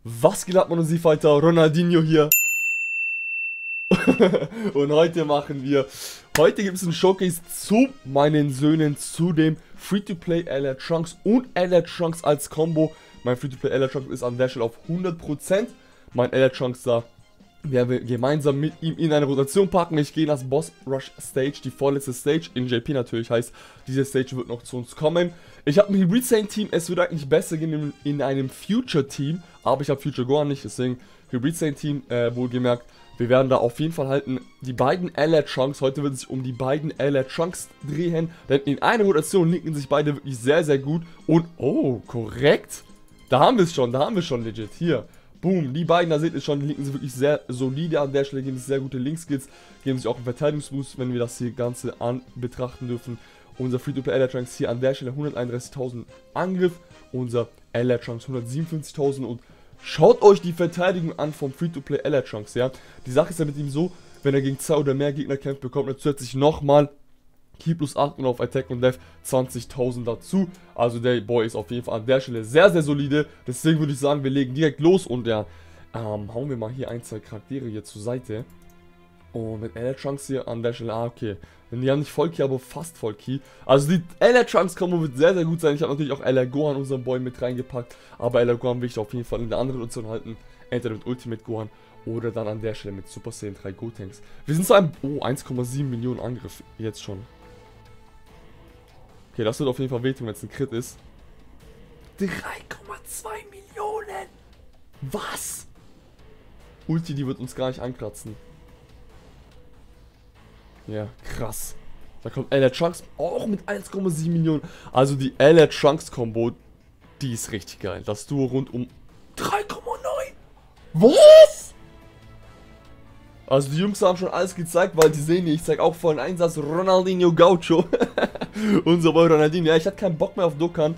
Was geht ab, Mann, Fighter? Ronaldinho hier. Und heute gibt es ein Showcase zu meinen Söhnen, zu dem Free-to-Play LR Trunks und LR Trunks als Combo. Mein Free-to-Play LR Trunks ist an der Stelle auf 100%. Mein LR Trunks da werden wir gemeinsam mit ihm in eine Rotation packen. Ich gehe in das Boss Rush Stage, die vorletzte Stage, in JP natürlich, heißt, diese Stage wird noch zu uns kommen. Ich habe ein Hybrid Saint Team, es würde eigentlich besser gehen in einem Future Team, aber ich habe Future Gohan nicht, deswegen Hybrid Saint Team, wohlgemerkt. Wir werden da auf jeden Fall halten, die beiden LR Trunks, heute wird es sich um die beiden LR Trunks drehen, denn in einer Rotation linken sich beide wirklich sehr, sehr gut und, oh, korrekt, da haben wir es schon legit, hier. Boom, die beiden, da seht ihr schon, die Linken sind wirklich sehr solide an der Stelle, geben sich sehr gute Linkskills, geben sich auch einen Verteidigungsboost, wenn wir das hier Ganze betrachten dürfen. Unser Free-to-Play LR Trunks hier an der Stelle 131.000 Angriff, unser LR Trunks 157.000 und schaut euch die Verteidigung an vom Free-to-Play LR Trunks, ja. Die Sache ist ja mit ihm so, wenn er gegen 2 oder mehr Gegner kämpft, bekommt er zusätzlich nochmal Ki plus 8 und auf Attack und Death 20.000 dazu. Also der Boy ist auf jeden Fall an der Stelle sehr, sehr solide. Deswegen würde ich sagen, wir legen direkt los und ja, hauen wir mal hier ein, zwei Charaktere hier zur Seite. Und mit LR Trunks hier an der Stelle, okay. Denn die haben nicht Voll-Ki, aber fast Voll-Ki. Also die LR Trunks Kombo wird sehr, sehr gut sein. Ich habe natürlich auch LR Gohan, unseren Boy, mit reingepackt. Aber LR Gohan will ich auf jeden Fall in der anderen Option halten. Entweder mit Ultimate Gohan oder dann an der Stelle mit Super Saiyan 3 Gotenks. Wir sind zu einem, 1,7 Millionen Angriff jetzt schon. Okay, das wird auf jeden Fall wehtun, wenn es ein Crit ist. 3,2 Millionen! Was? Ulti, die wird uns gar nicht ankratzen. Ja, krass. Da kommt LR Trunks auch mit 1,7 Millionen. Also die LR Trunks Combo, die ist richtig geil. Das Duo rund um 3,9. Was? Also die Jungs haben schon alles gezeigt, weil die sehen hier, ich zeige auch vollen Einsatz Ronaldinho Gaucho. Unser Boy Ronaldinho. Ja, ich hatte keinen Bock mehr auf Dokkan.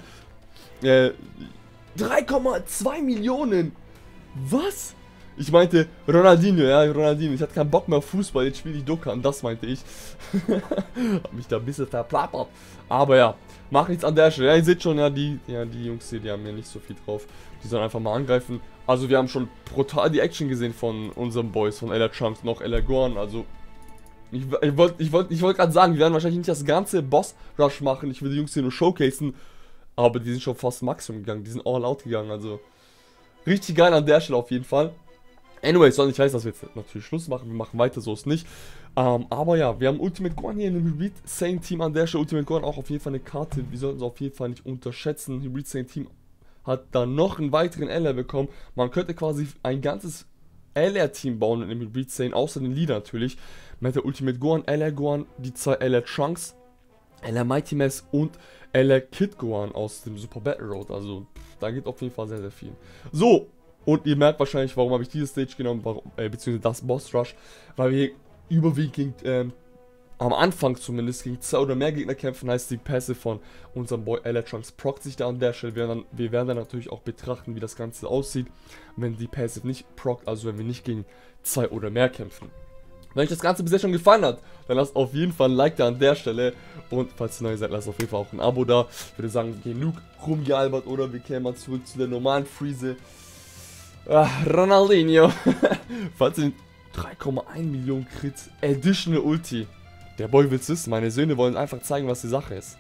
3,2 Millionen. Was? Ich meinte Ronaldinho, ja, Ronaldinho. Ich hatte keinen Bock mehr auf Fußball, jetzt spiele ich Dokkan, das meinte ich. Hab mich da ein bisschen verplappert. Aber ja, mach nichts an der Stelle. Ja, ihr seht schon, ja, die Jungs hier, die haben ja nicht so viel drauf. Die sollen einfach mal angreifen. Also wir haben schon brutal die Action gesehen von unseren Boys, von LR Trunks, noch LR Gohan. Also ich wollte gerade sagen, wir werden wahrscheinlich nicht das ganze Boss Rush machen. Ich will die Jungs hier nur showcasen. Aber die sind schon fast Maximum gegangen, die sind all out gegangen. Also richtig geil an der Stelle auf jeden Fall. Anyway, soll nicht heißen, dass wir jetzt natürlich Schluss machen. Wir machen weiter, so ist nicht. Aber ja, wir haben Ultimate Gohan hier in einem Hybrid Saint Team an der Stelle. Ultimate Gohan auch auf jeden Fall eine Karte. Wir sollten es auf jeden Fall nicht unterschätzen. Hybrid Saint Team hat dann noch einen weiteren LR bekommen. Man könnte quasi ein ganzes LR-Team bauen in dem Hybrid Saint, außer den Leader natürlich. Mit der Ultimate Gohan, LR Gohan, die zwei LR Trunks, LR Mighty Mass und LR Kid Gohan aus dem Super Battle Road. Also da geht auf jeden Fall sehr, sehr viel. So, und ihr merkt wahrscheinlich, warum habe ich diese Stage genommen, beziehungsweise das Boss Rush, weil wir überwiegend am Anfang zumindest gegen 2 oder mehr Gegner kämpfen, heißt die Pässe von unserem Boy LR Trunks prockt sich da an der Stelle. Wir werden dann natürlich auch betrachten, wie das Ganze aussieht, wenn die Passive nicht prockt, also wenn wir nicht gegen 2 oder mehr kämpfen. Wenn euch das Ganze bisher schon gefallen hat, dann lasst auf jeden Fall ein Like da an der Stelle. Und falls ihr neu seid, lasst auf jeden Fall auch ein Abo da. Ich würde sagen, genug rumgealbert oder wir kehren mal zurück zu der normalen Friese. Ronaldinho. Falls ihr 3,1 Millionen Crit Additional Ulti. Der Boy will's wissen, meine Söhne wollen einfach zeigen, was die Sache ist.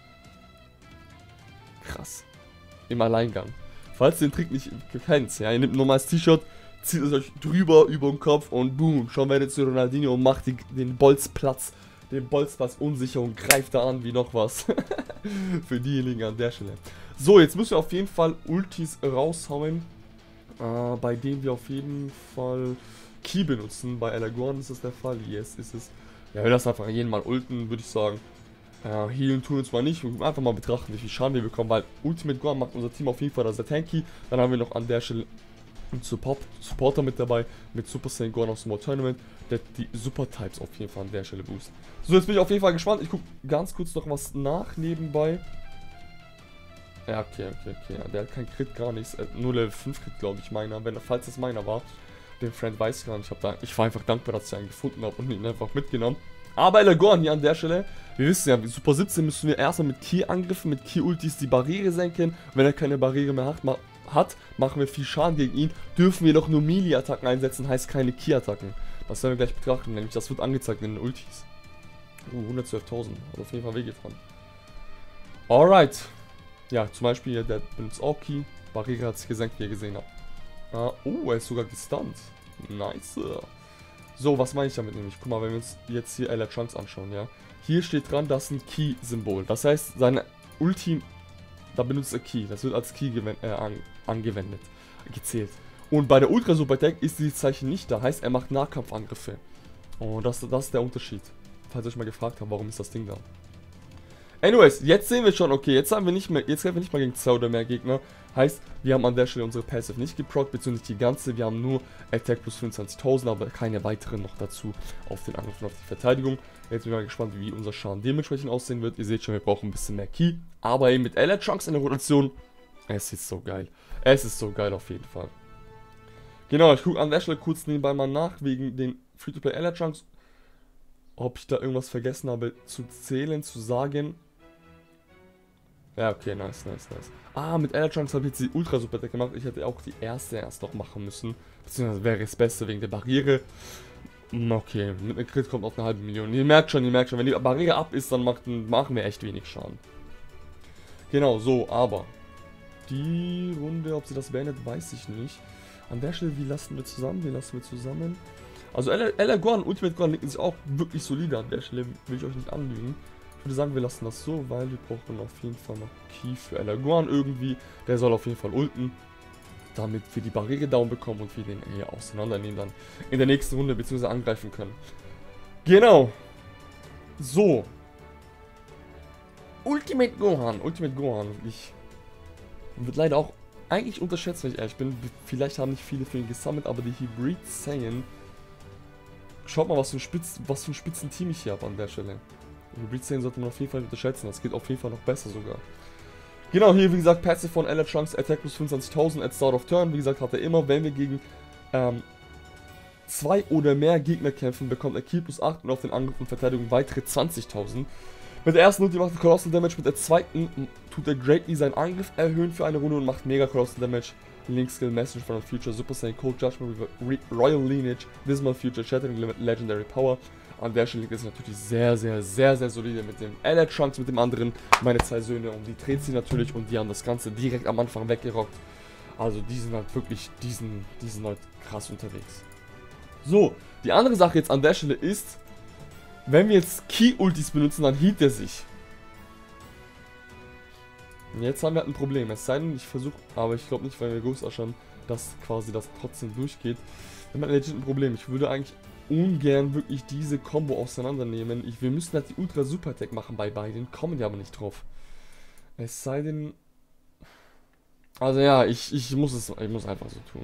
Krass. Im Alleingang. Falls ihr den Trick nicht kennt, ja, ihr nehmt ein normales T-Shirt, zieht es euch drüber, über den Kopf und boom, schon werdet ihr zu Ronaldinho und macht den Bolzplatz unsicher und greift da an wie noch was. Für diejenigen an der Stelle. So, jetzt müssen wir auf jeden Fall Ultis raushauen, bei denen wir auf jeden Fall Ki benutzen. Bei LR Gohan ist das der Fall, yes, ist es. Ja, wir lassen einfach jeden Mal ulten, würde ich sagen. Healen tun uns mal nicht, wir einfach mal betrachten, wie viel Schaden wir bekommen, weil Ultimate Gohan macht unser Team auf jeden Fall das sehr tanky. Dann haben wir noch an der Stelle einen Supporter mit dabei, mit Super Saiyan Gohan aus dem World Tournament, der die Super Types auf jeden Fall an der Stelle boost. So, jetzt bin ich auf jeden Fall gespannt. Ich gucke ganz kurz noch was nach nebenbei. Ja, okay, ja, der hat kein Crit, gar nichts. Nur Level 5 Crit, glaube ich, meiner. Falls das meiner war. Den Friend weiß ich gar nicht. Ich war einfach dankbar, dass ich einen gefunden habe und ihn einfach mitgenommen. Aber LR Gohan hier an der Stelle. Wir wissen ja, Super 17 müssen wir erstmal mit Ki-Angriffen, mit Ki-Ultis die Barriere senken. Wenn er keine Barriere mehr hat, machen wir viel Schaden gegen ihn, dürfen wir doch nur Melee-Attacken einsetzen, heißt keine Ki-Attacken. Das werden wir gleich betrachten, nämlich das wird angezeigt in den Ultis. 112.000, hat auf jeden Fall wehgetan. Alright. Ja, zum Beispiel hier, der benutzt auch Ki. Barriere hat sich gesenkt, wie ihr gesehen habt. Oh, er ist sogar gestunt. Nice. So, was meine ich damit nämlich? Guck mal, wenn wir uns jetzt hier Elatrunks anschauen, ja. Hier steht dran, das ist ein Ki-Symbol. Das heißt, seine Ulti, da benutzt er Ki. Das wird als Ki angewendet, gezählt. Und bei der Ultra Super Attack ist dieses Zeichen nicht da. Heißt, er macht Nahkampfangriffe. Oh, das ist der Unterschied. Falls ihr euch mal gefragt habt, warum ist das Ding da? Anyways, jetzt sehen wir schon, okay, jetzt kämpfen wir nicht mehr gegen 2 oder mehr Gegner. Heißt, wir haben an der Stelle unsere Passive nicht geprockt, beziehungsweise die ganze, wir haben nur Attack plus 25.000, aber keine weiteren noch dazu auf den Angriff und auf die Verteidigung. Jetzt bin ich mal gespannt, wie unser Schaden dementsprechend aussehen wird. Ihr seht schon, wir brauchen ein bisschen mehr Ki, aber eben mit Elatrunks in der Rotation, es ist so geil. Es ist so geil auf jeden Fall. Genau, ich gucke an der Stelle kurz nebenbei mal nach, wegen den Free-to-Play Elatrunks, ob ich da irgendwas vergessen habe zu zählen, zu sagen. Ja, okay, nice. Mit Elatrunks habe ich jetzt die Ultra Super Attack gemacht. Ich hätte auch die erste erst noch machen müssen. Beziehungsweise wäre es besser wegen der Barriere. Okay, mit einer Crit kommt auf eine halbe Million. Ihr merkt schon, wenn die Barriere ab ist, dann machen wir echt wenig Schaden. Genau, so, aber die Runde, ob sie das beendet, weiß ich nicht. An der Stelle, wie lassen wir zusammen? Also Elagorn und Ultimate Gorn liegen sich auch wirklich solide an der Stelle, will ich euch nicht anlügen. Ich würde sagen, wir lassen das so, weil wir brauchen auf jeden Fall noch Ki für Elagorn irgendwie. Der soll auf jeden Fall ulten, damit wir die Barriere down bekommen und wir den hier auseinandernehmen dann in der nächsten Runde bzw. angreifen können. Genau. So. Ultimate Gohan, wirklich. Wird leider auch eigentlich unterschätzt, wenn ich ehrlich bin. Vielleicht haben nicht viele für ihn gesammelt, aber die Hybrid Saiyan. Schaut mal, was für ein Spitzenteam ich hier habe an der Stelle. Hybrid Saiyan sollte man auf jeden Fall unterschätzen, das geht auf jeden Fall noch besser sogar. Genau, hier wie gesagt, Passive von Elatrunks, Attack plus 25.000 at Start of Turn. Wie gesagt, hat er immer, wenn wir gegen 2 oder mehr Gegner kämpfen, bekommt er Ki plus 8 und auf den Angriff und Verteidigung weitere 20.000. Mit der ersten Ulti macht er Colossal Damage, mit der zweiten tut er Greatly seinen Angriff erhöhen für eine Runde und macht Mega Colossal Damage. Link Skill, Message from the Future, Super Saiyan, Cold Judgment, Royal Lineage, Dismal Future, Shattering Limit, Legendary Power. An der Stelle ist natürlich sehr solide mit dem Elatrunks, mit dem anderen, meine 2 Söhne, und die dreht sie natürlich und die haben das Ganze direkt am Anfang weggerockt. Also die sind halt wirklich, die sind halt krass unterwegs. So, die andere Sache jetzt an der Stelle ist, wenn wir jetzt Ki-Ultis benutzen, dann hielt er sich. Und jetzt haben wir halt ein Problem, es sei denn, ich versuche, aber ich glaube nicht, weil wir Ghost ausschauen, dass quasi das trotzdem durchgeht. Wir haben legit ein Problem, ich würde eigentlich ungern wirklich diese Combo auseinandernehmen. Wir müssen halt die Ultra Super Attack machen bei beiden, kommen wir aber nicht drauf. Es sei denn... Also ja, ich muss einfach so tun,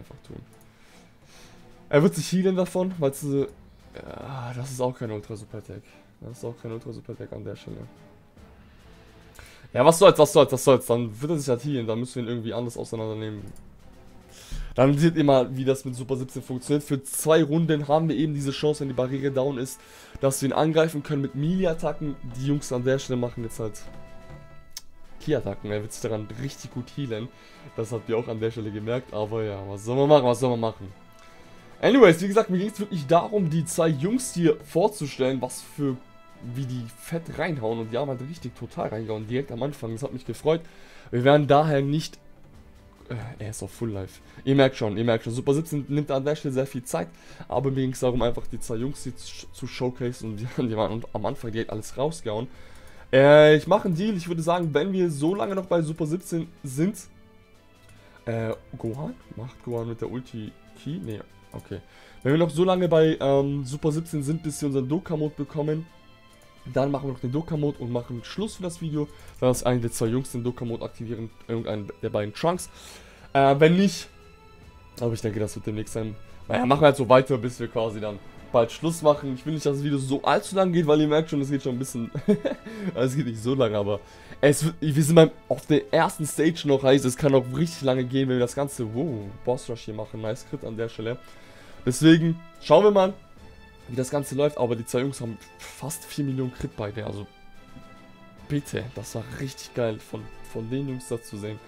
Er wird sich healen davon, weil es... Ja, das ist auch kein Ultra Super Attack. An der Stelle. Ja, was soll's. Dann wird er sich halt healen, dann müssen wir ihn irgendwie anders auseinandernehmen. Dann seht ihr mal, wie das mit Super 17 funktioniert. Für 2 Runden haben wir eben diese Chance, wenn die Barriere down ist, dass wir ihn angreifen können mit Melee-Attacken. Die Jungs an der Stelle machen jetzt halt Ki-Attacken. Er wird sich daran richtig gut healen. Das habt ihr auch an der Stelle gemerkt. Aber ja, was soll man machen? Anyways, wie gesagt, mir ging es wirklich darum, die 2 Jungs hier vorzustellen, wie die fett reinhauen. Und die haben halt richtig total reingehauen, direkt am Anfang. Das hat mich gefreut. Wir werden daher nicht... er ist auf Full Life. Ihr merkt schon. Super 17 nimmt an der Stelle sehr viel Zeit. Aber mir ging es darum, einfach die 2 Jungs hier zu showcasen. Und die waren am Anfang direkt alles rausgehauen. Ich mache einen Deal. Ich würde sagen, wenn wir so lange noch bei Super 17 sind... Gohan? Macht Gohan mit der Ulti Ki? Nee, okay. Wenn wir noch so lange bei Super 17 sind, bis wir unseren Dokka-Mode bekommen... Dann machen wir noch den Dokka-Mode und machen Schluss für das Video. Dann ist einer der 2 Jungs den Dokka-Mode aktivieren, irgendeinen der beiden Trunks. Wenn nicht, aber ich denke, das wird demnächst sein. Naja, machen wir halt so weiter, bis wir quasi dann bald Schluss machen. Ich will nicht, dass das Video so allzu lang geht, weil ihr merkt schon, es geht schon ein bisschen... Es geht nicht so lange, aber... wir sind auf der ersten Stage noch, heißt es kann auch richtig lange gehen, wenn wir das Ganze... Wow, Boss Rush hier machen. Nice Crit an der Stelle. Deswegen, schauen wir mal, wie das Ganze läuft, aber die 2 Jungs haben fast 4 Millionen Crit beide, also bitte, das war richtig geil von den Jungs da zu sehen.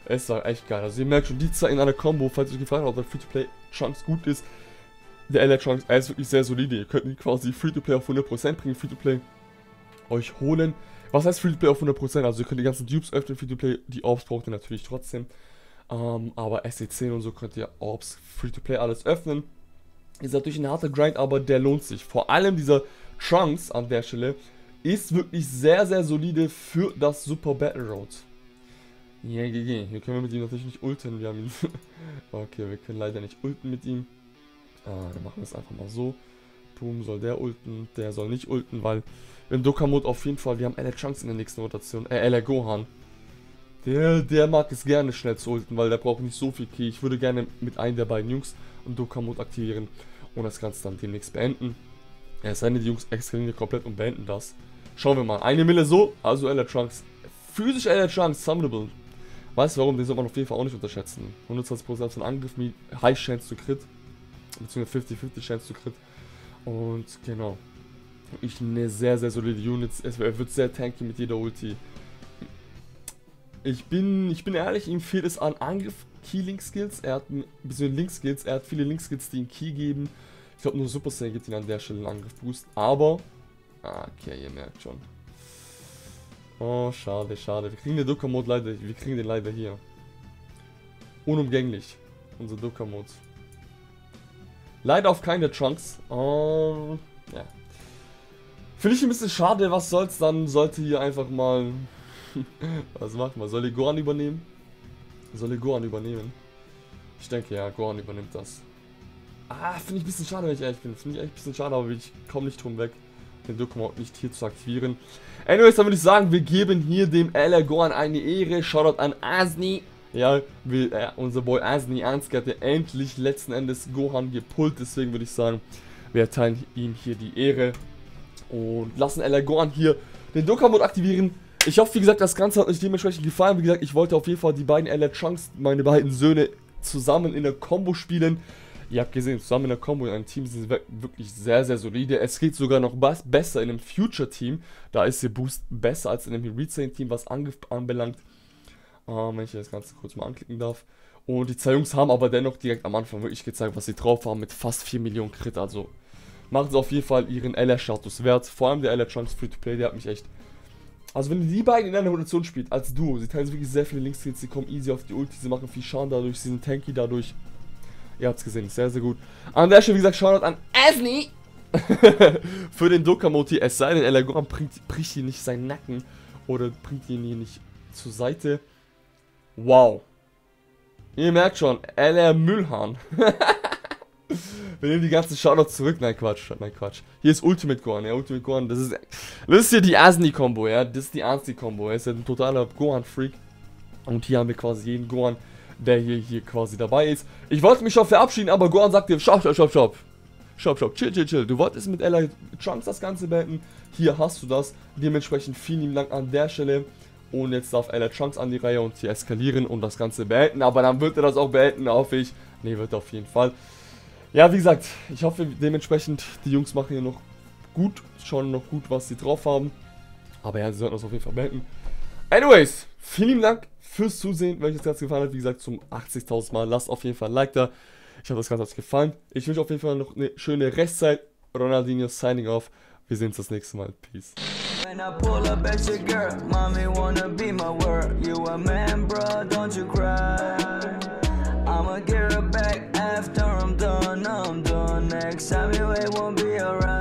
Es war echt geil. Also ihr merkt schon, die zwei in einer Combo, falls ihr euch gefragt habt, ob der Free-to-Play Trunks gut ist. Der LR Trunks, er ist wirklich sehr solide. Ihr könnt ihn quasi Free-to-Play auf 100% bringen, Free-to-Play euch holen. Was heißt Free-to-Play auf 100%? Also ihr könnt die ganzen Dupes öffnen, Free-to-Play, die Orbs braucht ihr natürlich trotzdem. Aber SC10 und so könnt ihr Orbs, Free-to-Play alles öffnen. Ist natürlich ein harter Grind, aber der lohnt sich. Vor allem dieser Trunks an der Stelle ist wirklich sehr, sehr solide für das Super Battle Road. Yeah, hier können wir mit ihm natürlich nicht ulten. Wir haben ihn. Okay, wir können leider nicht ulten mit ihm. Dann machen wir es einfach mal so. Boom, soll der ulten, der soll nicht ulten, weil im Dokkan-Mode auf jeden Fall, wir haben LR Trunks in der nächsten Rotation. LR Gohan. Der mag es gerne schnell zu ulten, weil der braucht nicht so viel Ki. Ich würde gerne mit einem der beiden Jungs im Dokkan-Mode aktivieren und das Ganze dann demnächst beenden. Es sei denn, die Jungs eskalieren komplett und beenden das. Schauen wir mal. 1 Mille so, also LR Trunks. Physisch LR Trunks, summonable. Weißt du warum? Den soll man auf jeden Fall auch nicht unterschätzen. 120% von Angriff, High Chance zu Crit. Beziehungsweise 50-50 Chance zu Crit. Und genau. Ich eine sehr, sehr solide Unit. Er wird sehr tanky mit jeder Ulti. Ich bin ehrlich, ihm fehlt es an Angriff, Key-Link-Skills. Er hat ein bisschen Link-Skills. Er hat viele Link-Skills, die ihn Key geben. Ich glaube, nur Super Saiyan gibt ihn an der Stelle einen Angriff-Boost. Aber. Okay, ihr merkt schon. Oh, schade, schade. Wir kriegen den Dokkan-Mode leider. Wir kriegen den leider hier. Unumgänglich. Unser Dokkan-Mode. Leider auf keinen der Trunks. Ja. Finde ich ein bisschen schade. Was soll's dann? Sollte hier einfach mal. Was macht man? Soll ich Gohan übernehmen? Soll ich Gohan übernehmen? Ich denke ja, Gohan übernimmt das. Finde ich ein bisschen schade, wenn ich ehrlich bin. Finde ich echt ein bisschen schade, aber ich komme nicht drum weg, den Dokkan-Mode nicht hier zu aktivieren. Anyways, dann würde ich sagen, wir geben hier dem LR Gohan eine Ehre. Shoutout an Asni. Ja, unser Boy Asni Ansky hatte endlich letzten Endes Gohan gepullt. Deswegen würde ich sagen, wir erteilen ihm hier die Ehre. Und lassen LR Gohan hier den Dokkan-Mode aktivieren. Ich hoffe, wie gesagt, das Ganze hat euch dementsprechend gefallen. Wie gesagt, ich wollte auf jeden Fall die beiden LR Trunks, meine beiden Söhne, zusammen in der Combo spielen. Ihr habt gesehen, zusammen in der Combo in einem Team sind wirklich sehr, sehr solide. Es geht sogar noch besser in einem Future-Team. Da ist der Boost besser als in einem Retain-Team, was Angriff anbelangt. Wenn ich das Ganze kurz mal anklicken darf. Und die zwei Jungs haben aber dennoch direkt am Anfang wirklich gezeigt, was sie drauf haben mit fast 4 Millionen Crit. Also machen sie auf jeden Fall ihren LR-Status wert. Vor allem der LR Trunks Free-to-Play, der hat mich echt... Also wenn ihr die beiden in einer Rotation spielt, als Duo, sie teilen wirklich sehr viele Links-Skills, sie kommen easy auf die Ulti, sie machen viel Schaden dadurch, sie sind tanky dadurch. Ihr habt es gesehen, sehr, sehr gut. An der Stelle, wie gesagt, Shoutout an Asni für den Dokkan-Mode. Es sei denn, LR Gohan bricht hier nicht seinen Nacken oder bringt ihn hier nicht zur Seite. Wow. Ihr merkt schon, LR Müllhahn. Wir nehmen die ganzen Shoutouts zurück. Nein, Quatsch. Nein, Quatsch. Hier ist Ultimate Gohan. Ja, Ultimate Gohan, das ist hier die Asni-Kombo, ja. Das ist die Asni-Kombo. Er ist ja ein totaler Gohan-Freak. Und hier haben wir quasi jeden Gohan, der hier quasi dabei ist. Ich wollte mich schon verabschieden, aber Gohan sagte, stopp. Chill. Du wolltest mit LR Trunks das Ganze beenden. Hier hast du das. Dementsprechend vielen Dank an der Stelle. Und jetzt darf LR Trunks an die Reihe und hier eskalieren und das Ganze beenden. Aber dann wird er das auch beenden, hoffe ich. Ne, wird er auf jeden Fall. Ja, wie gesagt, ich hoffe dementsprechend, die Jungs machen hier noch gut, schauen noch gut, was sie drauf haben. Aber ja, sie sollten das auf jeden Fall beenden. Anyways, vielen Dank fürs Zusehen. Wenn euch das Ganze gefallen hat, wie gesagt, zum 80.000 Mal, lasst auf jeden Fall ein Like da. Ich hoffe, das Ganze hat euch gefallen. Ich wünsche auf jeden Fall noch eine schöne Restzeit. Ronaldinho signing off. Wir sehen uns das nächste Mal. Peace. When I pull up at your girl, mommy wanna be my world. You a man, bro, don't you cry. I'ma get her back after I'm done. Next time you ain't won't be around.